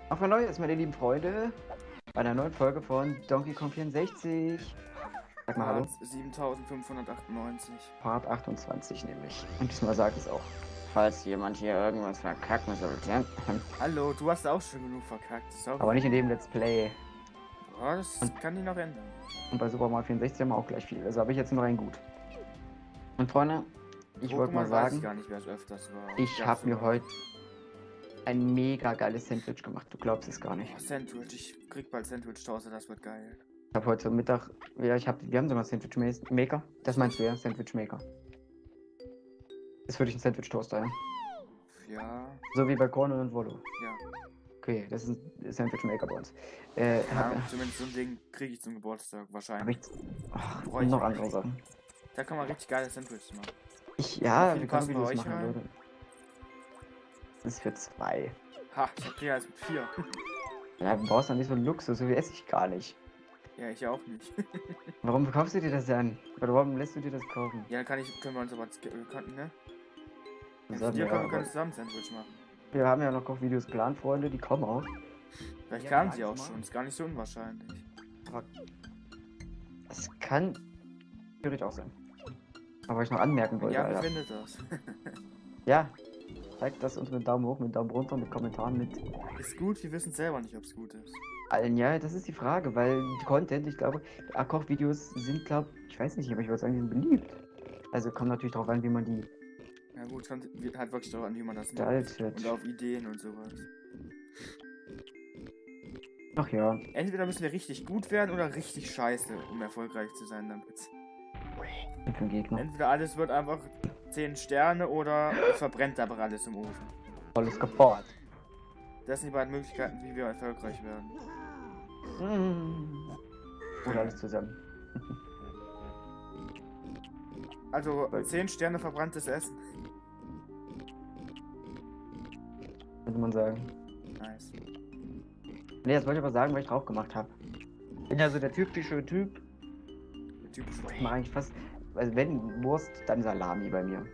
Auf ein neues, meine lieben Freunde, bei einer neuen Folge von Donkey Kong 64. Sag mal hallo. 7598. Part 28 nämlich. Und diesmal sagt es auch, falls jemand hier irgendwas verkacken sollte. Hallo, du hast auch schon genug verkackt. Sorry. Aber nicht in dem Let's Play. Ja, das kann die noch ändern. Und bei Super Mario 64 haben wir auch gleich viel. Also habe ich jetzt nur ein Gut. Und Freunde, ich wollte mal Weiß sagen, ich gar nicht, wer es öfters war. ich habe mir heute ein mega geiles Sandwich gemacht. Du glaubst es gar nicht. Oh, Sandwich, ich krieg bald Sandwich-Toaster, das wird geil. Ich habe heute Mittag, ja, wir haben sogar Sandwich Maker. Das meinst du ja, Sandwich Maker. Ist für dich ein Sandwich Toaster, ja? Ja. So wie bei Cornel und Volo. Ja. Okay, das ist ein Sandwich Maker bei uns. Zumindest so ein Ding kriege ich zum Geburtstag Hab wahrscheinlich. und noch andere Sachen. Da kann man richtig geile Sandwiches machen. Ja, wir können passen bei Videos euch machen, rein? Leute. Das ist für 2. Ha, ich hab mehr als 4. Ja, du brauchst doch nicht so einen Luxus, so wie esse ich gar nicht. Ja, ich auch nicht. Warum kaufst du dir das dann? Oder warum lässt du dir das kaufen? Ja, dann können wir uns aber, ne? Das Ja, haben dir wir, können wir aber- können zusammen Sandwich machen. wir haben ja noch Kochvideos geplant, Freunde, die kommen auch. Vielleicht Ja, kamen sie weiß auch man. schon, ist gar nicht so unwahrscheinlich. Aber es kann theoretisch auch sein. Aber was ich noch anmerken wollte, Ja, wer Alter. findet das? Ja, zeigt das uns mit Daumen hoch, mit Daumen runter, mit Kommentaren, mit Ist gut, wir wissen selber nicht, ob es gut ist. allen. Ja, das ist die Frage, weil Content, ich glaube, Kochvideos sind, ich weiß nicht, aber ich würde sagen, die sind beliebt. Also kommt natürlich darauf an, wie man die Ja gut, kommt halt wirklich darauf an, wie man das macht. gestaltet. Und auf Ideen und sowas. Ach ja, Entweder müssen wir richtig gut werden oder richtig scheiße, um erfolgreich zu sein damit. für den Gegner. Entweder alles wird einfach 10 Sterne oder verbrennt einfach alles im Ofen. Alles kaputt. Das sind die beiden Möglichkeiten, wie wir erfolgreich werden. Oder alles zusammen. Also 10 Sterne verbranntes Essen. Könnte man sagen. Nice. Ne, das wollte ich aber sagen, weil ich drauf gemacht habe. Bin ja so der typische Typ. Der typische Ich mache eigentlich fast, also wenn Wurst, dann Salami bei mir.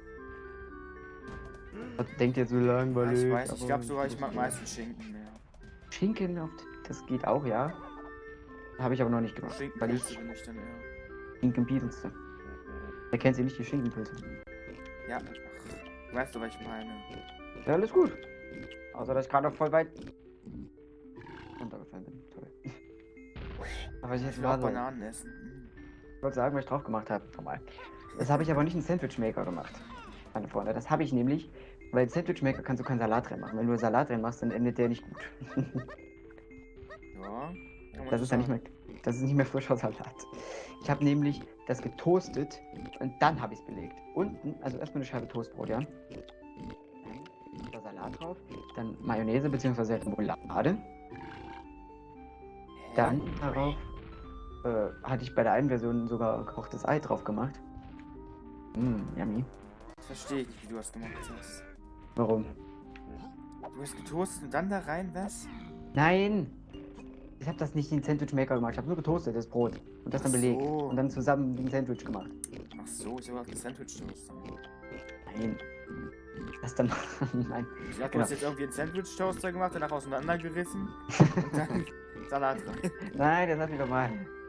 Was denkt ihr so langweilig? Ich weiß, ich aber glaube sogar, ich mag meistens Schinken mehr. Schinken auf, das geht auch, ja. Habe ich aber noch nicht gemacht. Weil Schinkenpilze ich bin ich dann eher. Schinkenpilze. Wer kennt sie nicht, die Schinkenpilze? Ja, ach, weißt du, was ich meine? Ja, alles gut. Außer, dass ich gerade noch voll weit runtergefallen bin. Toll. Aber ich jetzt Ich will auch gerade. Bananen essen. Ich wollte sagen, was ich drauf gemacht habe. Normal. Das habe ich aber nicht in Sandwich Maker gemacht. Meine Freunde. Das habe ich nämlich, weil in Sandwich Maker kannst du keinen Salat reinmachen. Wenn du Salat reinmachst, dann endet der nicht gut. Ja. kann man Das so ist ja nicht sagen. mehr. Das ist nicht mehr frischer Salat. Ich habe nämlich das getoastet und dann habe ich es belegt. Unten, also erstmal eine Scheibe Toastbrot, ja. Dann da Salat drauf, dann Mayonnaise bzw. Remoulade. Dann darauf hatte ich bei der einen Version sogar gekochtes Ei drauf gemacht. Yummy. Das verstehe ich nicht, wie du das gemacht hast. Warum? Du hast getoastet und dann da rein was? Nein! Ich habe das nicht in den Sandwich Maker gemacht. Ich habe nur getoastet, das Brot. Und das dann Ach belegt. so. Und dann zusammen wie ein Sandwich gemacht. Ach so, ich habe ein Sandwich-Toast. Nein. Das dann. Nein. Ich dachte, du Genau. hast jetzt irgendwie einen Sandwich-Toaster gemacht, danach auseinandergerissen und dann Salat rein. Nein, das hat mich normal.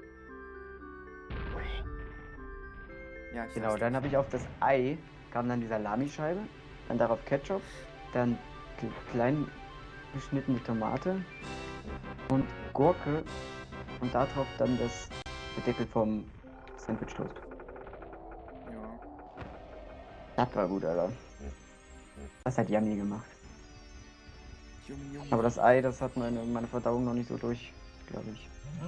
Ja, ich Genau, weiß dann habe ich auf das Ei kam dann die Salamischeibe, dann darauf Ketchup, dann klein geschnittene Tomate und Gurke und darauf dann der Deckel vom Sandwich Toast. nicht. Ja. Das war gut, Alter. Das hat Yummy gemacht. Junge. Aber das Ei, das hat meine Verdauung noch nicht so durch, glaube ich.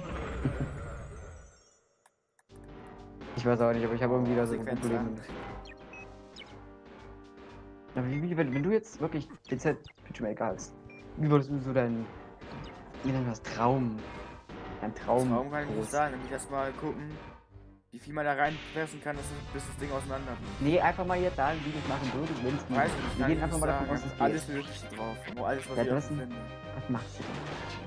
Ich weiß auch nicht, aber ich habe irgendwie da so ein Konsequenz Problem an. mit. Aber wenn du jetzt wirklich den Sandwich Maker hast, wie würdest du so wie nennt man das, dein Traum Warum kann ich nicht sagen? Nämlich erstmal gucken, wie viel man da reinpressen kann, bis das Ding auseinander wird. Nee, einfach mal jetzt sagen, wie du es machen würdest, wenn es Weiß ich nicht, Wir kann gehen ich einfach nicht mal davon sagen. aus, dass es Alles geht. Mögliche drauf. Nur alles, was Ja, ich du auch hast ein- finde. Was machst du denn?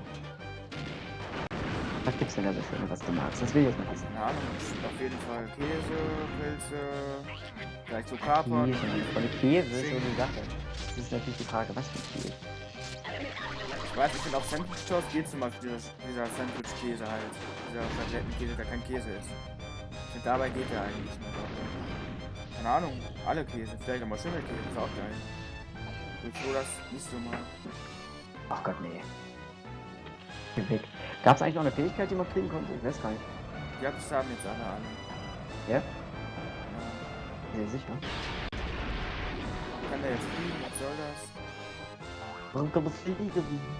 Was gibt's denn da so schön, was du magst? Das will ich jetzt mal wissen. Keine Ahnung, auf jeden Fall Käse, Pilze, vielleicht so Kapern. Käse, von Käse ist so eine Sache. Das ist natürlich die Frage, was für Käse. Ich weiß, ich finde auf Sandwich-Toast geht zum Beispiel dieser Sandwich-Käse halt. Dieser Schablettenkäse, der kein Käse ist. Ich finde, dabei geht der eigentlich nicht. Keine Ahnung, alle Käse. Vielleicht auch mal Schimmelkäse, ist auch geil. Ich bin froh, dass nicht so mal. Ach Gott, nee. Geh weg. Gab es eigentlich noch eine Fähigkeit, die man kriegen konnte? Ich weiß gar nicht. Ja, das haben jetzt alle. Ja? Ja. Sehr sicher. Kann der jetzt fliegen? Was soll das? Warum kann man fliegen?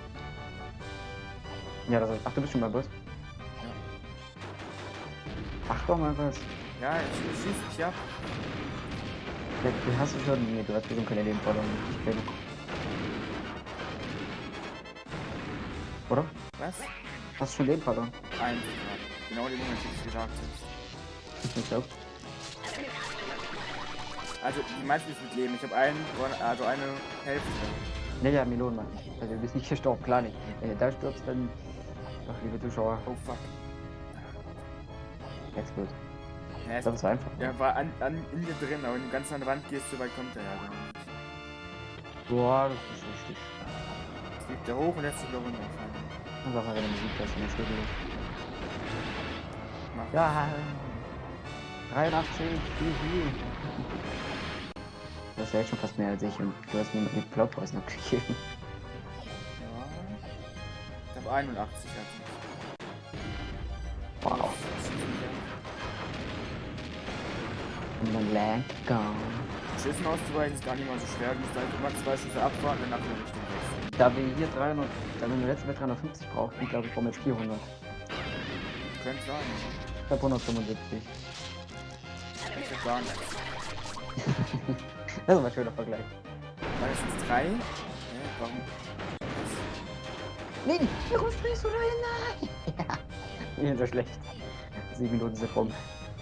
Ja, das ist. Ach, du bist schon beim Bus? Ja. Ach komm, mal was. Ja, ich schieß mich ab. Ja, du hast du schon. Nee, du hast bestimmt keine Leben verloren. Ich kenne. Oder? Was? Hast du schon Leben verloren? Eins. Genau den Moment, den ich gesagt habe. Ich nicht auch. Also, die meisten ist mit Leben. Ich habe eine Hälfte. Ne, ja, Melonen meine ich. Also, du bist nicht gestorben, klar nicht. Wenn du da stirbst, dann. Ach, liebe Zuschauer, Oh fuck. jetzt gut. Ja, Das ist einfach. er war in dir drin, aber wenn du ganz an der Wand gehst, so weit kommt er ja gar nicht. Boah, das ist richtig. Jetzt fliegt er hoch und lässt sich wieder runterfallen. Das ist einfach eine Musik, das ist nicht wirklich. Mach. Ja, 83, hihi. Das ist ja jetzt schon fast mehr als ich und du hast mir mit dem Plotpost noch gegeben. Ja. Ich habe 81 hatte ich. Wow. Und dann lang gone. Schüssen auszuweichen ist gar nicht mal so schwer. Du musst halt immer 2 Schüsse abwarten und dann nach der Richtung wechseln. Da wir hier 300, da wir letztes Mal 350 brauchten, glaube ich, brauchen wir jetzt 400. Könnte sein. Ich habe 175. Ich hab gar nichts. Das ist aber ein schöner Vergleich. Meistens 3. Ja, warum? Nee, warum springst du da hinein? Ja, ich bin so schlecht. 7 Minuten sind rum.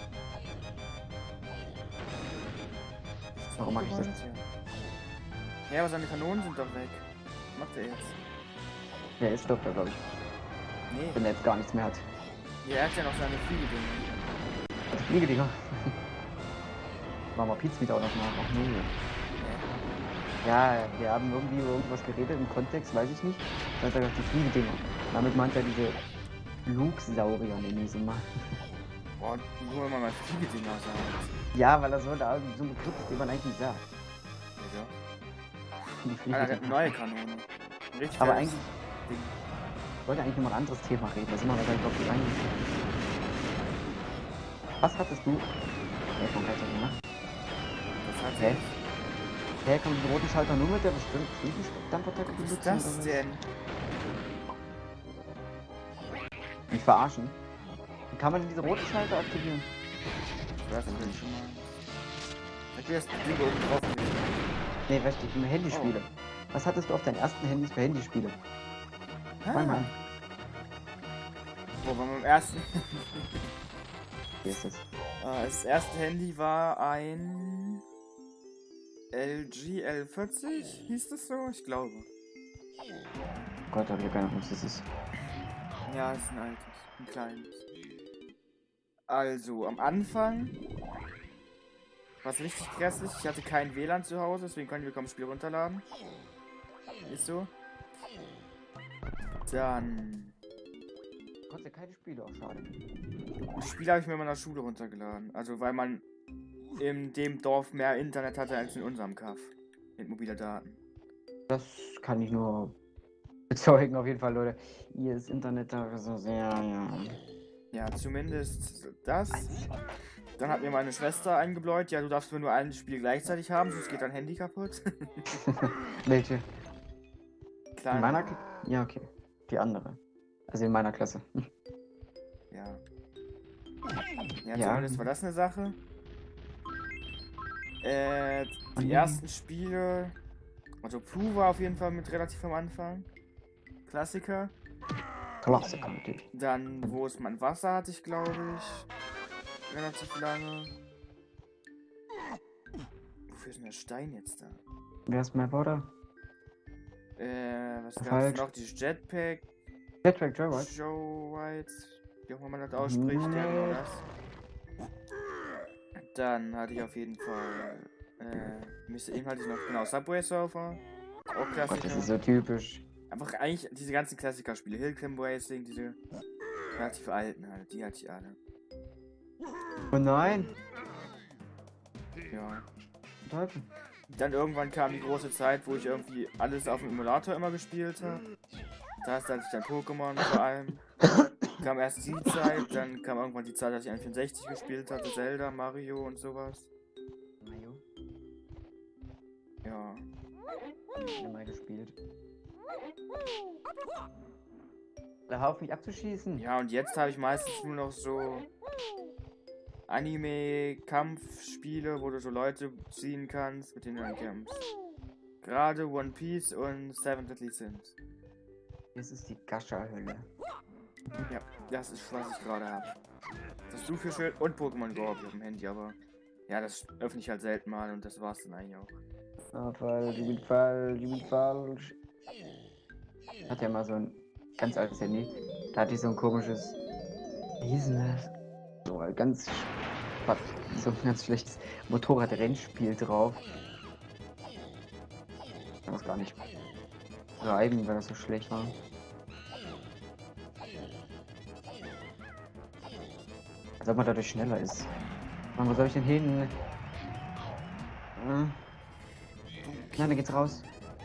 Warum mach ich das? Ja, aber seine Kanonen sind doch weg. Was macht er jetzt? Ja, jetzt stirbt er, glaube ich. Nee. Wenn er jetzt gar nichts mehr hat. Ja, er hat ja noch seine Fliegedinger. Also Fliegedinger. Machen wir Pizza wieder auch noch nach. Ach nee. Ja, wir haben irgendwie über irgendwas geredet im Kontext, weiß ich nicht. Da hat er gesagt, die Fliegedinger. Damit meint er diese Flugsaurier, nenne ich sie mal. Boah, nur wenn man mal Fliegedinger sagt. Ja, weil er so da so ein Begriff ist, den man eigentlich nicht sagt. Wieso? Die Ah, der hat Fliegedinger. eine neue Kanone. Richtig Aber geiles eigentlich Ding. ich wollte eigentlich über ein anderes Thema reden. Da sind wir wahrscheinlich doch gut eingeschrieben. Was hattest du? Ja, von Kaiser gemacht. Das hat Hä? Hä, kann man den roten Schalter nur mit der bestimmten Fliegendampfattacke Was ist benutzen? das oder was? denn? Mich verarschen. Wie kann man denn diese roten Schalter aktivieren? Ich weiß nicht schon mal. Ich will das Ding oben drauf. Nee, weißt du, ich meine Handyspiele. Was hattest du auf deinen ersten Handys für Handyspiele? Fang mal an. Wo beim ersten. Hier ist es. Das erste Handy war ein LG L40, hieß das so? Ich glaube. Gott, hab ich keine Ahnung, was das ist. Ja, das ist ein altes, ein kleines. Also, am Anfang war es richtig grässlich. Ich hatte kein WLAN zu Hause, deswegen konnten wir kaum das Spiel runterladen. Ist so. Dann. Gott, ja keine Spiele, auch schade. Das Spiel habe ich mir in meiner Schule runtergeladen. Also, weil man in dem Dorf mehr Internet hatte als in unserem Kaff. Mit mobiler Daten. Das kann ich nur bezeugen, auf jeden Fall, Leute. Ihr ist Internet da so sehr, ja. Ja, zumindest das. Dann hat mir meine Schwester eingebläut, ja, du darfst nur ein Spiel gleichzeitig haben, sonst geht dein Handy kaputt. Welche? Klar. In meiner ja, okay. Die andere. Also in meiner Klasse. Ja. Ja, Ja. zumindest war das eine Sache. Die Mhm. ersten Spiele. Also Plu war auf jeden Fall mit relativ am Anfang. Klassiker. Klassiker natürlich. Dann, wo es mein Wasser hatte ich, glaube ich. Relativ lange. Wofür ist denn der Stein jetzt da? Wer ist mein Bruder? Was gab's Falsch. noch? Dieses Jetpack. Jetpack Joyride. Showride. Wie auch immer man das ausspricht. Ja, genau das. Dann hatte ich auf jeden Fall. Eben hatte ich noch, genau, Subway Surfer. Auch Gott, das Klassiker. ist so typisch. Einfach eigentlich diese ganzen Klassiker-Spiele. Hillclimb Racing, diese relativ alten halt, die hatte ich alle. Oh nein! Ja. Teufel. Dann irgendwann kam die große Zeit, wo ich irgendwie alles auf dem Emulator immer gespielt habe. Da hatte ich dann Pokémon vor allem. Kam erst die Zeit, dann kam irgendwann die Zeit, dass ich N64 gespielt hatte, Zelda, Mario und sowas. Mario? Ja. Hab ich mal gespielt. Hör auf mich abzuschießen. Ja, und jetzt habe ich meistens nur noch so Anime-Kampfspiele, wo du so Leute ziehen kannst, mit denen du dann kämpfst. Gerade One Piece und Seven Deadly Sins. Das ist die Gascha-Hölle. Ja, das ist, was ich gerade habe. Das Suchschild und Pokémon Go auf dem Handy, aber ja, das öffne ich halt selten mal und das war's dann eigentlich auch. Ah, falsch, ich bin falsch, ich bin falsch. Ich hatte ja mal so ein ganz altes Handy. Da hatte ich so ein komisches. Wie hieß denn das? So ein so ein ganz schlechtes Motorrad-Rennspiel drauf. Ich kann das gar nicht reiben, weil das so schlecht war. Als ob man dadurch schneller ist. Mann, wo soll ich denn hin? Nein, da geht's raus.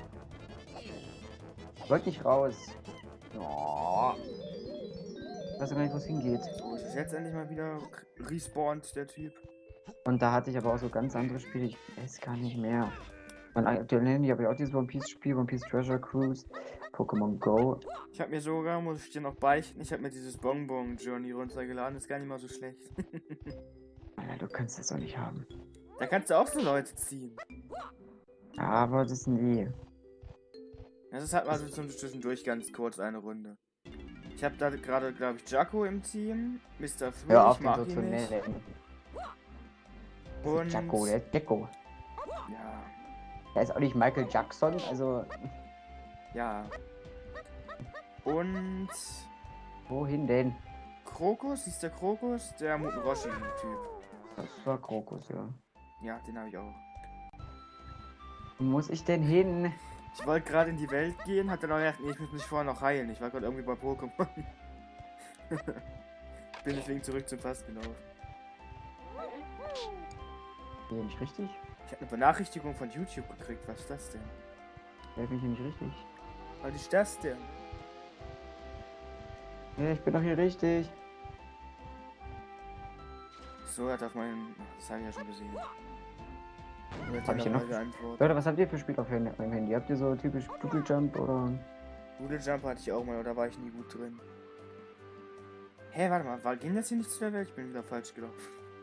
Ich wollte nicht raus. Oh. Ich weiß ja gar nicht, wo es hingeht. So, ist es jetzt endlich mal wieder respawned, der Typ. Und da hatte ich aber auch so ganz andere Spiele. Ich weiß gar nicht mehr. Mein aktuelles Handy habe ich auch dieses One Piece Spiel, One Piece Treasure Cruise, Pokémon Go. Ich habe mir sogar, muss ich dir noch beichten, ich habe mir dieses Bonbon Journey runtergeladen, ist gar nicht mal so schlecht. Alter, du kannst das doch nicht haben. Da kannst du auch so Leute ziehen. Aber das ist nie. Das ist halt mal so zwischendurch ganz kurz eine Runde. Ich habe da gerade, glaube ich, Jacko im Team, Mr. Free, Hör auf, ich den mag so ihn zu nicht. nennen. Und Jacko, der ist Jacko. ja, Der ist auch nicht Michael Jackson, also. ja. Und Wohin denn? Krokus, hieß der Krokus, der Muten Roshi-Typ. Das war Krokus, ja. Ja, den habe ich auch. Wo muss ich denn hin? Ich wollte gerade in die Welt gehen, hat dann auch gedacht, nee, ich muss mich vorher noch heilen. Ich war gerade irgendwie bei Pokémon. Bin deswegen zurück zum Fass gelaufen. Bin ich nicht richtig? Ich habe eine Benachrichtigung von YouTube gekriegt. Was ist das denn? Ja, bin ich hier nicht richtig? Was ist das denn? Ja, ich bin doch hier richtig. So, er hat auf meinen. Das habe ich ja schon gesehen. Hab ich hier noch? Leute, was habt ihr für Spiele auf eurem Handy? Habt ihr so typisch Doodle Jump oder? Doodle Jump hatte ich auch mal, aber da war ich nie gut drin. Hä, warte mal, ging das hier nicht zu der Welt? Ich bin wieder falsch gelaufen.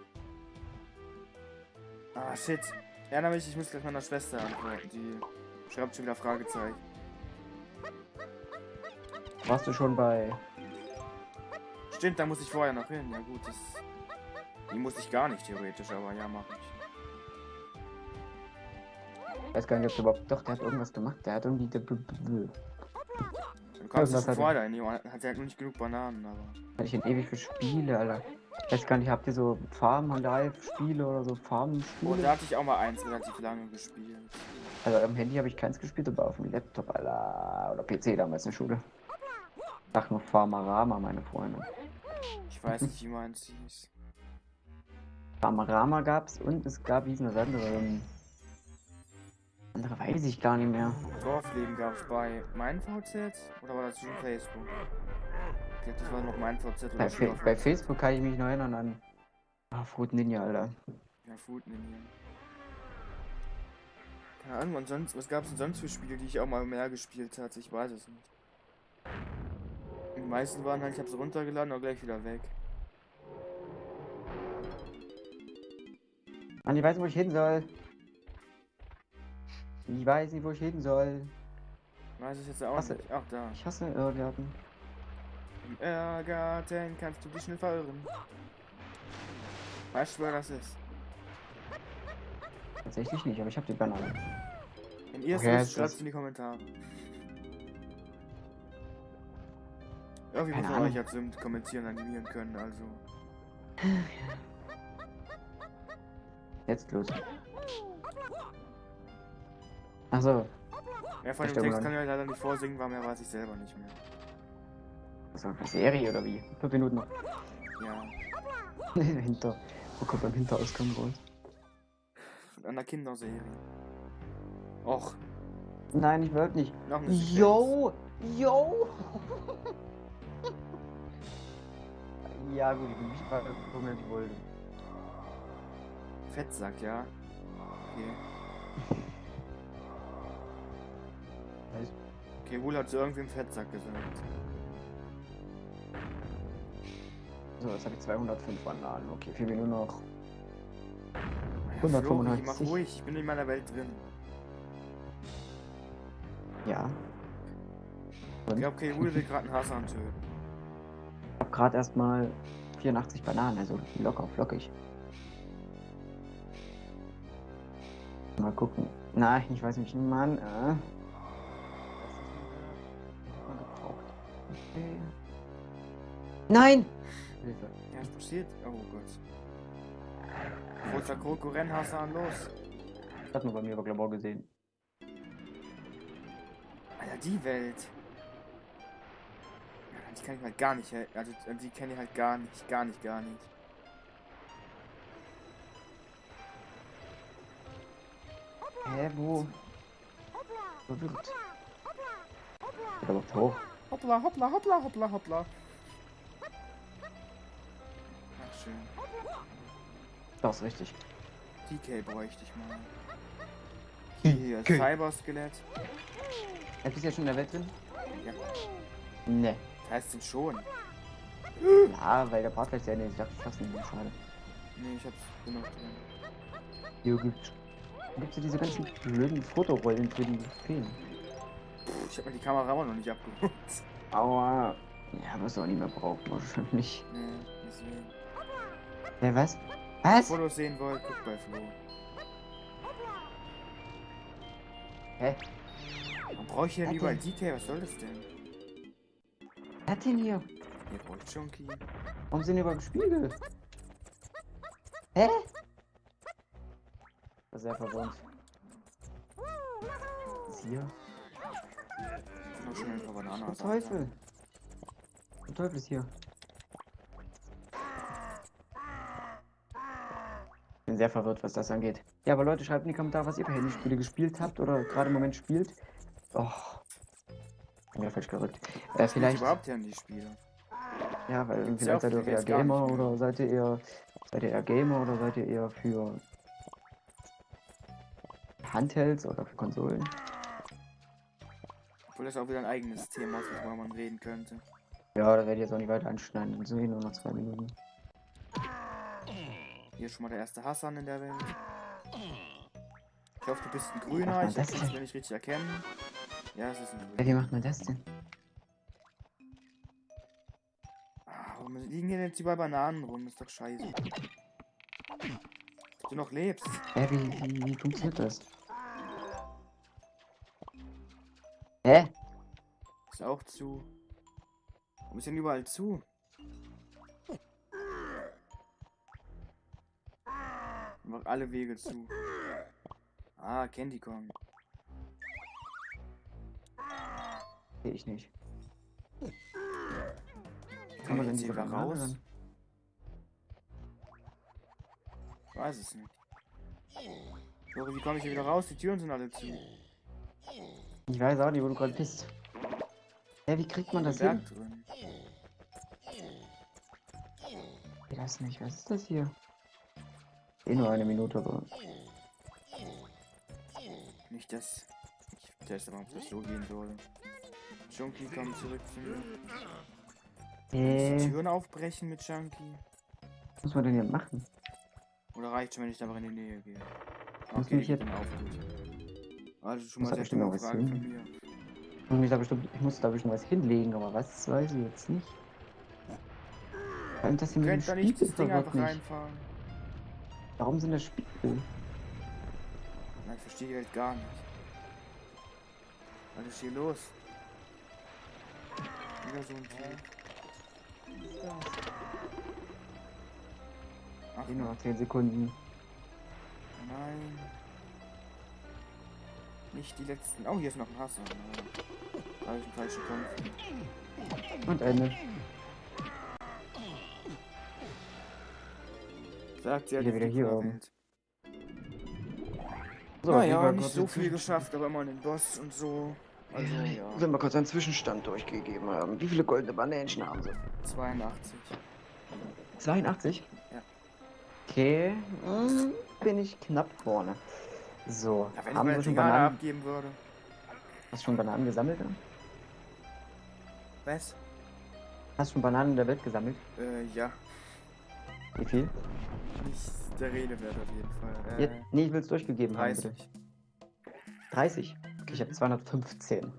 Ah, shit. Erinnere mich, ich muss gleich meiner Schwester antworten. Die schreibt schon wieder Fragezeichen. Warst du schon bei? Stimmt, da muss ich vorher noch hin. Ja gut, das. Die muss ich gar nicht theoretisch, aber ja, mach ich. Ich weiß gar nicht, ob der überhaupt. Doch, der hat irgendwas gemacht. Der hat irgendwie. Du kannst Was schon hat vorher dahin. Die hat halt nur nicht genug Bananen, aber. Hatte ich denn ewig für Spiele, Alter. Ich weiß gar nicht, habt ihr so Farm-Live-Spiele oder so Und Farm-Spiele? da hatte ich auch mal eins relativ lange gespielt. Also am Handy habe ich keins gespielt, aber auf dem Laptop, Alter. Oder PC damals in der Schule. Ach, nur Farmarama, meine Freunde. Ich weiß nicht, wie meins hieß. Farmarama gab's und es gab, wie hieß denn das andere? Andere weiß ich gar nicht mehr. Dorfleben gab es bei MeinVZ oder war das schon Facebook? Ich glaube, das war noch MeinVZ oder Bei Facebook kann ich mich noch erinnern an. Ah, Fruit Ninja, Alter. Ja, Food Ninja. Keine Ahnung, und sonst, was gab es denn sonst für Spiele, die ich auch mal mehr gespielt hatte? Ich weiß es nicht. Die meisten waren halt, ich habe sie runtergeladen und gleich wieder weg. Mann, ich weiß nicht, wo ich hin soll. Ich weiß nicht, wo ich hin soll. Weiß ich jetzt auch Hasse- nicht. Ach, da. Ich hasse Irrgarten. Im Irrgarten kannst du dich schnell verirren. Weißt du, wer das ist? Tatsächlich nicht, aber ich habe die Banane. Wenn ihr es Okay, wisst, ist schreibt das- es in die Kommentare. Irgendwie Keine muss man Ahnung. euch als Simt kommentieren, animieren können, also. Jetzt los. Achso. Ja, von dem Text kann ich leider nicht vorsingen, weil mehr weiß ich selber nicht mehr. Was war eine Serie oder wie? 5 Minuten noch. Ja, Hinter. Wo kommt beim Hinterausgang raus? von einer Kinderserie. Och, Nein, ich wollte nicht. noch eine Sequenz. Yo! Yo! Ja gut, ich war die wollte. Fettsack, ja. Okay. Was? Okay, Wohl hat zu irgendwem Fettsack gesagt. So, jetzt habe ich 205 Bananen. Okay, 4 Minuten noch. Ja, Flori, 195. mach ruhig, ich bin in meiner Welt drin. Ja. Ich glaube, okay, Wohl will gerade einen Hassan töten. Ich habe gerade erstmal 84 Bananen, also locker, flockig. Mal gucken. Nein, ich weiß nicht, Mann. Das ist mal gebraucht. Okay. Nein! Hilfe. Ja, was passiert? Oh Gott. Großer Konkurrent Hassan, los. Das hat man bei mir aber glaube ich auch gesehen. Alter, die Welt. Ja, die kann ich halt gar nicht, also die kenne ich halt gar nicht. Hä, wo? Verwirrt. Geht aber hoch. Hoppla, hoppla, hoppla, hoppla, hoppla. Ach, schön. Das ist richtig. TK bräuchte ich mal. Hier, Cyber-Skelett. Bist du ja schon in der Welt drin? Ja. Ne. Das heißt denn schon. Ja, weil der Part vielleicht ja nicht. Ich dachte, ich schaff's nicht. Schade. Nee, ich hab's genug drin. Hier gibt's ja diese ganzen blöden Fotorollen für die Feen. Ich hab mir die Kamera immer noch nicht abgeholt. Aua. Ja, wirst du auch nicht mehr brauchen, wahrscheinlich. Nee, deswegen. Was? Wenn ihr Was? Fotos sehen wollt, guckt bei Flo. Hä? Warum brauche ich denn Warte. überall DK? Was soll das denn? Wer hat denn hier? Ihr braucht Junkie. Warum sind die überall Spiegel? Hä? Das ist sehr verwirrend. Was ist hier? Noch schnell ein paar Bananen. Der Teufel. Der Teufel ist hier. Ich bin sehr verwirrt, was das angeht. Ja, aber Leute, schreibt in die Kommentare, was ihr für Handyspiele gespielt habt oder gerade im Moment spielt. Och. Bin wieder falsch gerückt. Vielleicht. Überhaupt ja die Spiele. Ja, weil Gibt's vielleicht ja seid ihr auch eher jetzt gar Gamer nicht mehr. oder seid ihr eher Gamer oder seid ihr eher für Handhelds oder für Konsolen? Obwohl das auch wieder ein eigenes Thema ist, worüber man reden könnte. Ja, da werde ich jetzt auch nicht weiter anschneiden. Also nur noch 2 Minuten. Hier ist schon mal der erste Hassan in der Welt. Ich hoffe, du bist ein Grüner. Macht man Ich das kann es denn? mir nicht richtig erkennen. Ja, es ist ein Ja, Grüner. wie macht man das denn? Warum liegen hier jetzt überall Bananen rum? Das ist doch scheiße. Dass du noch lebst. Wie funktioniert das? Hä? Ist auch zu. Warum ist denn überall zu? Mach alle Wege zu. Ah, Candy Kong. Sehe ich nicht. Kann man denn jetzt hier wieder Banane raus? ran? Ich weiß es nicht. Flori, wie komme ich hier wieder raus? Die Türen sind alle zu. Ich weiß auch nicht, wo du gerade bist. Hä, wie kriegt man das hin? Berg drin. Ich weiß nicht, was ist das hier? Eh nur 1 Minute, aber. Nicht das. Ich teste mal, ob das so gehen soll. Junkie kommt zurück zu mir. Die Türen aufbrechen mit Junkie? Was muss man denn hier machen? Oder reicht schon, wenn ich da mal in die Nähe gehe? Muss Okay, mich ich jetzt- bin auf gut. Also schon Muss mal aber sehr bestimmt noch dumme was Frage hin. von mir. Ich muss da bestimmt was hinlegen, aber was weiß ich jetzt nicht. Vor allem das hier mit dem Könnt da nicht Spiegel das Ding verwirrt einfach mich. reinfahren? Warum sind das Spiegel? Nein, ich verstehe die Welt gar nicht. Was ist hier los? Wieder so ein Typ. Ach Eh nur nein. noch 10 Sekunden. Nein. Nicht die letzten. Oh, hier ist noch ein Hasser. Da habe ich einen falschen Kampf. Und Ende. Sagt sie ja, Wieder die hier Flipper oben. Welt. So, Naja, nicht so viel geschafft, aber immer den Boss und so. Also, ja. Sollen wir kurz einen Zwischenstand durchgegeben haben. Wie viele goldene Bananchen haben sie? 82. 82? Ja. Okay, bin ich knapp vorne. So, Ja, wenn ich haben meine wir schon Tingana Bananen? abgeben würde. Hast du schon Bananen gesammelt? Oder? Was? Hast du schon Bananen in der Welt gesammelt? Ja. Wie viel? Nicht der Rede wert auf jeden Fall. Nee, ich will es durchgegeben haben, 30. bitte. 30? Okay, ich habe 215.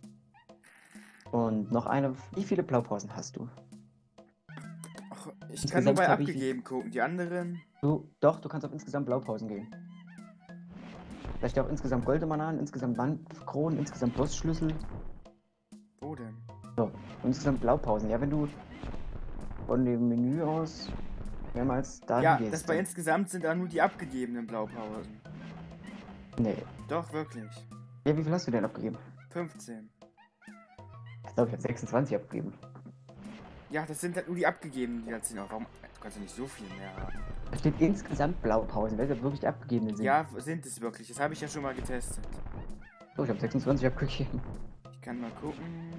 Und noch eine. Wie viele Blaupausen hast du? Ach, ich Insgesamt kann nur bei hab ich- abgegeben gucken. Die anderen. Du kannst auf insgesamt Blaupausen gehen. Da steht auch insgesamt goldene Bananen, insgesamt Bandkronen, insgesamt Bossschlüssel. Wo denn? Und insgesamt Blaupausen. Ja, wenn du von dem Menü aus mehrmals dahin Ja, gehst. das bei insgesamt sind da nur die abgegebenen Blaupausen. Nee. Doch, wirklich. Ja, wie viel hast du denn abgegeben? 15. Ich glaube, ich habe 26 abgegeben. Ja, das sind halt nur die abgegebenen, die da sind. Warum? Du kannst ja nicht so viel mehr haben. Da steht insgesamt Blaupausen, weil das wirklich die abgegebenen sind. Ja, sind es wirklich. Das habe ich ja schon mal getestet. So, ich habe 26 abgegeben. Ich kann mal gucken.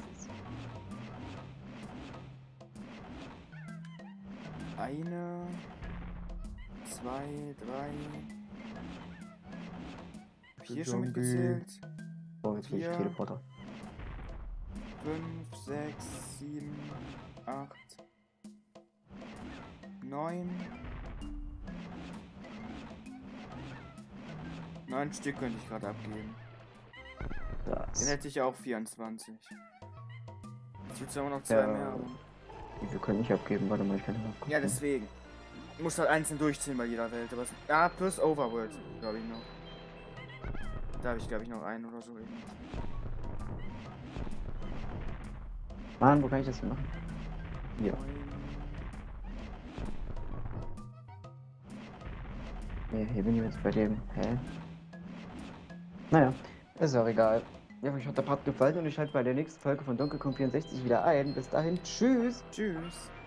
Eine, zwei, drei. Hab ich hier schon mitgezählt? Oh, jetzt will ich Vier. Teleporter. 5, 6, 7, 8, 9. 9 Stück könnte ich gerade abgeben. Dann Das. hätte ich auch 24. Jetzt wird es aber noch 2 Ja. mehr haben. Wie viel kann ich abgeben? Warte mal, ich kann mal gucken. Ja, deswegen. Du musst halt einzeln durchziehen bei jeder Welt. Aber plus Overworld, glaube ich noch. Da habe ich, glaube ich, noch einen oder so eben. Mann, wo kann ich das denn machen? Hier. Nee, hier bin ich jetzt bei dem. Hä? Naja, ist auch egal. Ja, euch hat der Part gefallen und ich schalte bei der nächsten Folge von Donkey Kong 64 wieder ein. Bis dahin, tschüss! Tschüss.